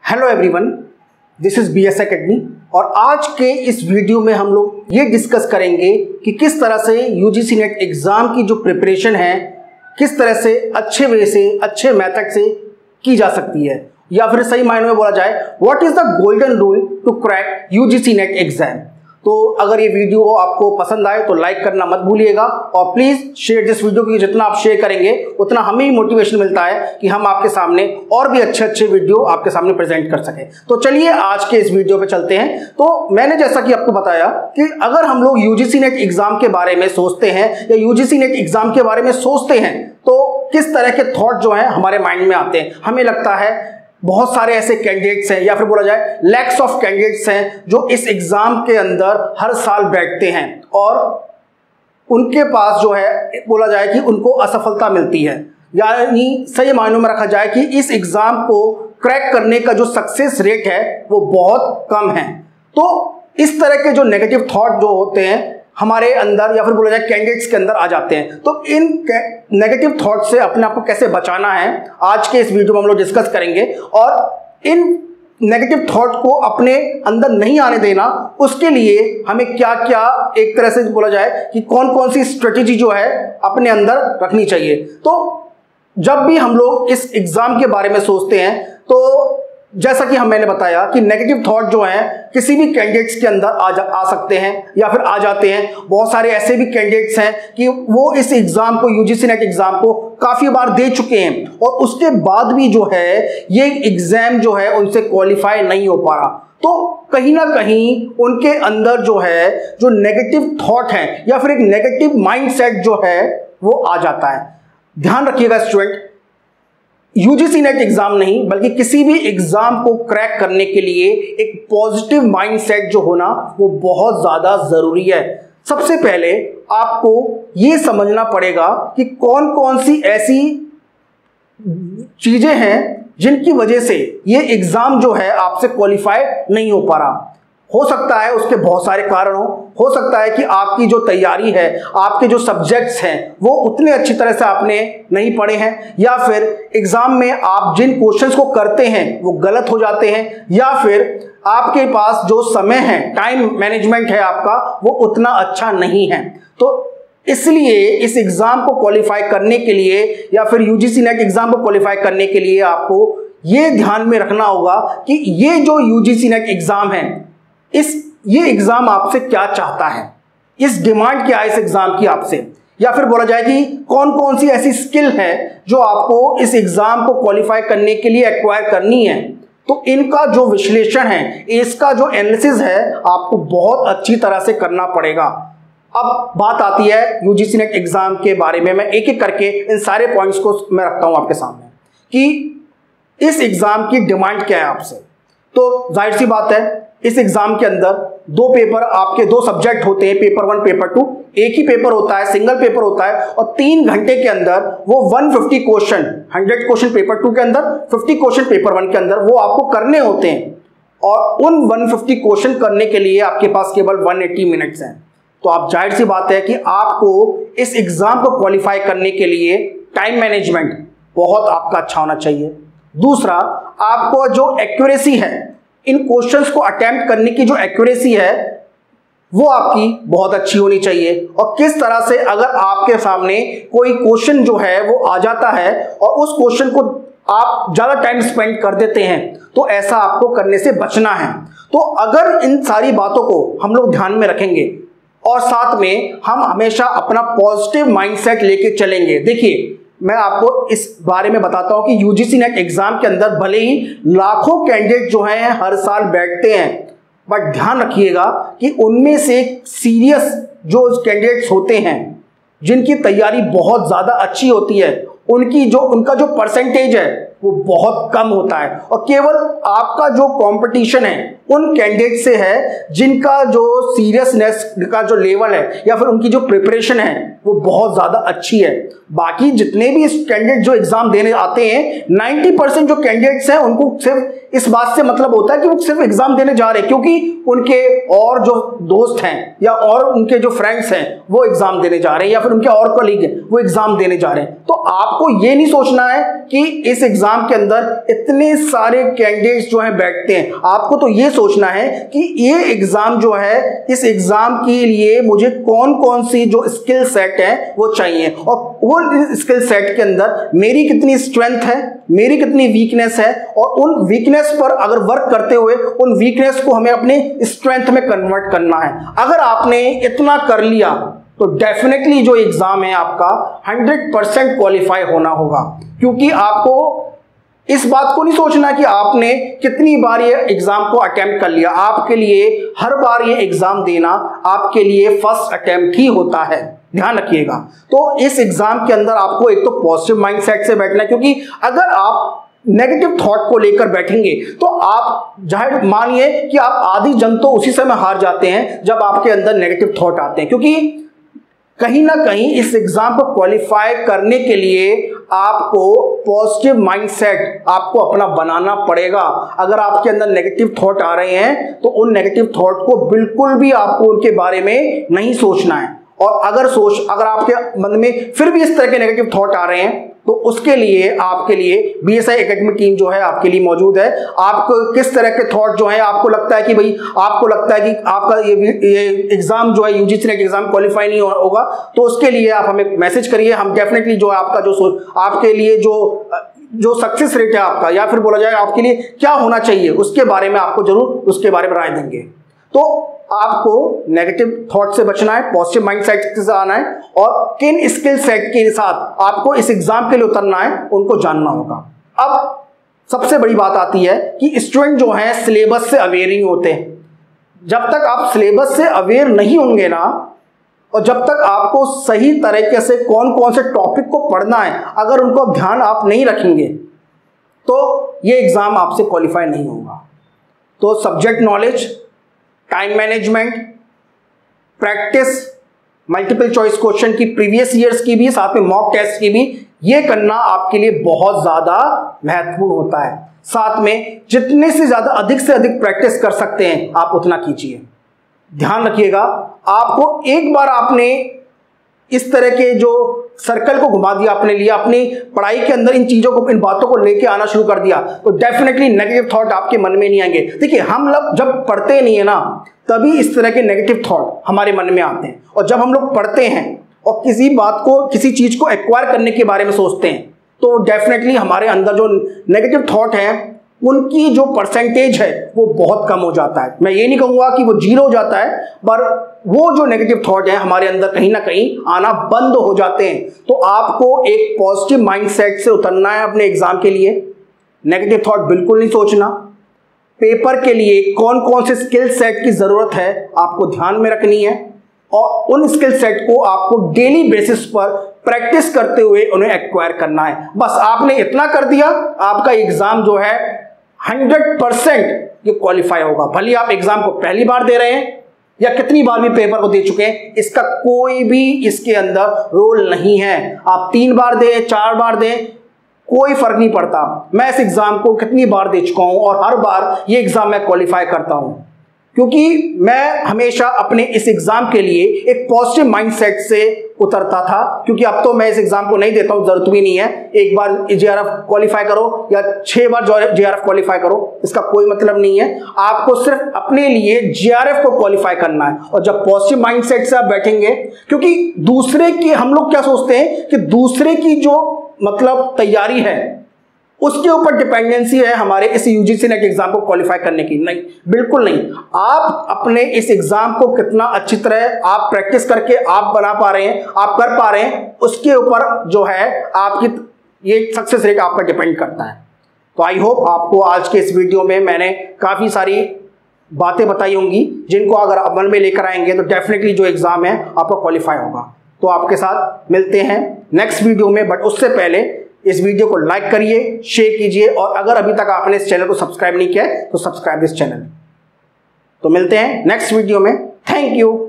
Hello everyone, this is BS Academy और आज के इस वीडियो में हम लोग ये डिस्कस करेंगे कि किस तरह से UGC नेट एग्जाम की जो प्रिपरेशन है किस तरह से अच्छे वे से अच्छे मेथड से की जा सकती है, या फिर सही मायने में बोला जाए what is the golden rule to crack UGC NET exam. तो अगर ये वीडियो आपको पसंद आए तो लाइक करना मत भूलिएगा और प्लीज शेयर दिस वीडियो, क्योंकि जितना आप शेयर करेंगे उतना हमें ही मोटिवेशन मिलता है कि हम आपके सामने और भी अच्छे अच्छे वीडियो आपके सामने प्रेजेंट कर सकें। तो चलिए आज के इस वीडियो पे चलते हैं। तो मैंने जैसा कि आपको बताया कि अगर हम लोग UGC नेट एग्जाम के बारे में सोचते हैं या UGC नेट एग्जाम के बारे में सोचते हैं तो किस तरह के थॉट जो है हमारे माइंड में आते हैं। हमें लगता है बहुत सारे ऐसे कैंडिडेट्स हैं या फिर बोला जाए लैक्स ऑफ कैंडिडेट्स हैं जो इस एग्जाम के अंदर हर साल बैठते हैं और उनके पास जो है बोला जाए कि उनको असफलता मिलती है, यानी सही मायनों में रखा जाए कि इस एग्जाम को क्रैक करने का जो सक्सेस रेट है वो बहुत कम है। तो इस तरह के जो नेगेटिव थॉट जो होते हैं हमारे अंदर या फिर बोला जाए कैंडिडेट्स के अंदर आ जाते हैं। तो इन नेगेटिव थॉट से अपने आप को कैसे बचाना है आज के इस वीडियो में हम लोग डिस्कस करेंगे और इन नेगेटिव थॉट को अपने अंदर नहीं आने देना, उसके लिए हमें क्या क्या एक तरह से बोला जाए कि कौन कौन सी स्ट्रेटेजी जो है अपने अंदर रखनी चाहिए। तो जब भी हम लोग इस एग्जाम के बारे में सोचते हैं तो जैसा कि मैंने बताया कि नेगेटिव थॉट जो है किसी भी कैंडिडेट्स के अंदर आ सकते हैं या फिर आ जाते हैं। बहुत सारे ऐसे भी कैंडिडेट्स हैं कि वो इस एग्जाम को UGC नेट एग्जाम को काफी बार दे चुके हैं और उसके बाद भी जो है ये एग्जाम जो है उनसे क्वालिफाई नहीं हो पा रहा। तो कहीं ना कहीं उनके अंदर जो है जो नेगेटिव थॉट है या फिर एक नेगेटिव माइंडसेट जो है वो आ जाता है। ध्यान रखिएगा स्टूडेंट, UGC नेट एग्जाम नहीं बल्कि किसी भी एग्जाम को क्रैक करने के लिए एक पॉजिटिव माइंडसेट जो होना वो बहुत ज्यादा जरूरी है। सबसे पहले आपको ये समझना पड़ेगा कि कौन कौन सी ऐसी चीजें हैं जिनकी वजह से ये एग्जाम जो है आपसे क्वालिफाई नहीं हो पा रहा। हो सकता है उसके बहुत सारे कारण हो सकता है कि आपकी जो तैयारी है, आपके जो सब्जेक्ट्स हैं वो उतने अच्छी तरह से आपने नहीं पढ़े हैं, या फिर एग्जाम में आप जिन क्वेश्चंस को करते हैं वो गलत हो जाते हैं, या फिर आपके पास जो समय है, टाइम मैनेजमेंट है आपका, वो उतना अच्छा नहीं है। तो इसलिए इस एग्जाम को क्वालिफाई करने के लिए या फिर UGC नेट एग्जाम को क्वालिफाई करने के लिए आपको ये ध्यान में रखना होगा कि ये जो UGC नेट एग्जाम है ये एग्जाम आपसे क्या चाहता है, इस डिमांड क्या है इस एग्जाम की आपसे, या फिर बोला जाए कि कौन कौन सी ऐसी स्किल है जो आपको इस एग्जाम को क्वालिफाई करने के लिए एक्वायर करनी है। तो इनका जो विश्लेषण है, इसका जो एनालिसिस है आपको बहुत अच्छी तरह से करना पड़ेगा। अब बात आती है UGC नेट एग्जाम के बारे में, मैं एक एक करके इन सारे पॉइंट्स को मैं रखता हूं आपके सामने कि इस एग्जाम की डिमांड क्या है आपसे। तो जाहिर सी बात है इस एग्जाम के अंदर दो पेपर, आपके दो सब्जेक्ट होते हैं, पेपर 1 पेपर 2। एक ही पेपर होता है, सिंगल पेपर होता है और 3 घंटे के अंदर वो 150 क्वेश्चन, 100 क्वेश्चन पेपर 2 के अंदर, 50 क्वेश्चन पेपर 1 के अंदर वो आपको करने होते हैं और उन 150 क्वेश्चन करने के लिए आपके पास केवल 180 मिनट्स हैं। तो आप जाहिर सी बात है कि आपको इस एग्जाम को क्वालिफाई करने के लिए टाइम मैनेजमेंट बहुत आपका अच्छा होना चाहिए। दूसरा, आपको जो एक्यूरेसी है, इन क्वेश्चंस को अटेम्प्ट करने की जो एक्यूरेसी है वो आपकी बहुत अच्छी होनी चाहिए। और किस तरह से अगर आपके सामने कोई क्वेश्चन जो है वो आ जाता है और उस क्वेश्चन को आप ज्यादा टाइम स्पेंड कर देते हैं तो ऐसा आपको करने से बचना है। तो अगर इन सारी बातों को हम लोग ध्यान में रखेंगे और साथ में हम हमेशा अपना पॉजिटिव माइंडसेट लेके चलेंगे। देखिए, मैं आपको इस बारे में बताता हूं कि UGC नेट एग्जाम के अंदर भले ही लाखों कैंडिडेट जो हैं हर साल बैठते हैं, बट ध्यान रखिएगा कि उनमें से सीरियस जो कैंडिडेट्स होते हैं जिनकी तैयारी बहुत ज्यादा अच्छी होती है उनका जो परसेंटेज है वो बहुत कम होता है और केवल आपका जो कंपटीशन है उन कैंडिडेट से है जिनका जो सीरियसनेस का जो लेवल है या फिर उनकी जो प्रिपरेशन है वो बहुत ज़्यादा अच्छी है। बाकी जितने भी कैंडिडेट जो एग्जाम देने आते हैं 90% जो कैंडिडेट्स हैं उनको सिर्फ इस बात से मतलब होता है कि वो सिर्फ एग्जाम देने जा रहे हैं क्योंकि उनके और जो दोस्त हैं या और उनके जो फ्रेंड्स हैं वो एग्जाम देने जा रहे हैं या फिर उनके और कलीग हैं वो एग्जाम देने जा रहे हैं। तो आपको ये नहीं सोचना है कि इस एग्जाम के अंदर इतने सारे कैंडिडेट्स जो हैं बैठते हैं, आपको तो ये सोचना है कि ये एग्जाम जो है, इस एग्जाम के लिए मुझे कौन कौन सी जो स्किल सेट है वो चाहिए और वो स्किल सेट के अंदर मेरी कितनी स्ट्रेंथ है, मेरी कितनी वीकनेस है और उन वीकनेस पर अगर वर्क करते हुए उन वीकनेस को हमें अपने स्ट्रेंथ में कन्वर्ट करना है। अगर आपने इतना कर लिया तो डेफिनेटली जो एग्जाम है आपका 100% क्वालिफाई होना होगा, क्योंकि आपको इस बात को नहीं सोचना कि आपने कितनी बार ये एग्जाम को अटेम्प्ट कर लिया। आपके लिए हर बार ये एग्जाम देना आपके लिए फर्स्ट अटेम्प्ट ही होता है, ध्यान रखिएगा। तो इस एग्जाम के अंदर आपको एक तो पॉजिटिव माइंडसेट से बैठना है, क्योंकि अगर आप नेगेटिव थॉट को लेकर बैठेंगे तो आप जाहिर मानिए कि आप आधी जंग तो उसी समय हार जाते हैं जब आपके अंदर नेगेटिव थॉट आते हैं, क्योंकि कहीं ना कहीं इस एग्जाम को क्वालिफाई करने के लिए आपको पॉजिटिव माइंडसेट आपको अपना बनाना पड़ेगा। अगर आपके अंदर नेगेटिव थॉट आ रहे हैं तो उन नेगेटिव थॉट को बिल्कुल भी आपको उनके बारे में नहीं सोचना है। और अगर आपके मन में फिर भी इस तरह के नेगेटिव थॉट आ रहे हैं तो उसके लिए आपके लिए BSI एकेडमी टीम जो है आपके लिए मौजूद है। आपको किस तरह के थॉट जो है आपको लगता है कि भाई आपको लगता है कि आपका ये एग्जाम जो है UGC नेट एग्जाम क्वालिफाई नहीं होगा, तो उसके लिए आप हमें मैसेज करिए। हम डेफिनेटली जो है आपका जो आपके लिए जो सक्सेस रेट है आपका, या फिर बोला जाए आपके लिए क्या होना चाहिए, उसके बारे में आपको जरूर उसके बारे में राय देंगे। तो आपको नेगेटिव थॉट से बचना है, पॉजिटिव माइंडसेट से आना है और किन स्किल सेट के साथ आपको इस एग्जाम के लिए उतरना है उनको जानना होगा। अब सबसे बड़ी बात आती है कि स्टूडेंट जो हैं सिलेबस से अवेयर नहीं होते। जब तक आप सिलेबस से अवेयर नहीं होंगे ना, और जब तक आपको सही तरीके से कौन कौन से टॉपिक को पढ़ना है अगर उनको ध्यान आप नहीं रखेंगे तो ये एग्जाम आपसे क्वालिफाई नहीं होगा। तो subject knowledge, time management, practice, multiple choice question की प्रीवियस ईयर्स की भी, साथ में मॉक टेस्ट की भी, ये करना आपके लिए बहुत ज्यादा महत्वपूर्ण होता है। साथ में जितने से ज्यादा अधिक से अधिक प्रैक्टिस कर सकते हैं आप उतना कीजिए। ध्यान रखिएगा, आपको एक बार आपने इस तरह के जो सर्कल को घुमा दिया अपने लिए, अपनी पढ़ाई के अंदर इन चीजों को, इन बातों को लेके आना शुरू कर दिया तो डेफिनेटली नेगेटिव थॉट आपके मन में नहीं आएंगे। देखिए, हम लोग जब पढ़ते नहीं है ना तभी इस तरह के नेगेटिव थॉट हमारे मन में आते हैं, और जब हम लोग पढ़ते हैं और किसी बात को, किसी चीज को एक्वायर करने के बारे में सोचते हैं तो डेफिनेटली हमारे अंदर जो नेगेटिव थॉट है उनकी जो परसेंटेज है वो बहुत कम हो जाता है। मैं ये नहीं कहूंगा कि वो 0 हो जाता है, पर वो जो नेगेटिव थॉट है हमारे अंदर कहीं ना कहीं आना बंद हो जाते हैं। तो आपको एक पॉजिटिव माइंडसेट से उतरना है अपने एग्जाम के लिए। नेगेटिव थॉट बिल्कुल नहीं सोचना। पेपर के लिए कौन कौन से स्किल सेट की जरूरत है आपको ध्यान में रखनी है, और उन स्किल सेट को आपको डेली बेसिस पर प्रैक्टिस करते हुए उन्हें एक्वायर करना है। बस आपने इतना कर दिया, आपका एग्जाम जो है 100% ये क्वालिफाई होगा। भले आप एग्जाम को पहली बार दे रहे हैं या कितनी बार भी पेपर को दे चुके हैं, इसका कोई भी इसके अंदर रोल नहीं है। आप 3 बार दें, 4 बार दें, कोई फर्क नहीं पड़ता। मैं इस एग्जाम को कितनी बार दे चुका हूं और हर बार ये एग्जाम मैं क्वालिफाई करता हूं, क्योंकि मैं हमेशा अपने इस एग्जाम के लिए एक पॉजिटिव माइंडसेट से उतरता था। क्योंकि अब तो मैं इस एग्जाम को नहीं देता हूं, जरूरत भी नहीं है। एक बार JRF क्वालिफाई करो या 6 बार JRF क्वालिफाई करो, इसका कोई मतलब नहीं है। आपको सिर्फ अपने लिए JRF को क्वालिफाई करना है। और जब पॉजिटिव माइंडसेट से आप बैठेंगे, क्योंकि दूसरे की, हम लोग क्या सोचते हैं कि दूसरे की जो मतलब तैयारी है उसके ऊपर डिपेंडेंसी है हमारे इस UGC नेट एग्जाम को क्वालिफाई करने की। नहीं, बिल्कुल नहीं। आप अपने इस एग्जाम को कितना अच्छी तरह आप प्रैक्टिस करके आप बना पा रहे हैं, आप कर पा रहे हैं, उसके ऊपर जो है आपकी ये सक्सेस रेट आपका डिपेंड करता है। तो आई होप आपको आज के इस वीडियो में मैंने काफी सारी बातें बताई होंगी जिनको अगर अमल में लेकर आएंगे तो डेफिनेटली जो एग्जाम है आपका क्वालिफाई होगा। तो आपके साथ मिलते हैं नेक्स्ट वीडियो में, बट उससे पहले इस वीडियो को लाइक करिए, शेयर कीजिए, और अगर अभी तक आपने इस चैनल को सब्सक्राइब नहीं किया है तो सब्सक्राइब दिस चैनल। तो मिलते हैं नेक्स्ट वीडियो में। Thank you.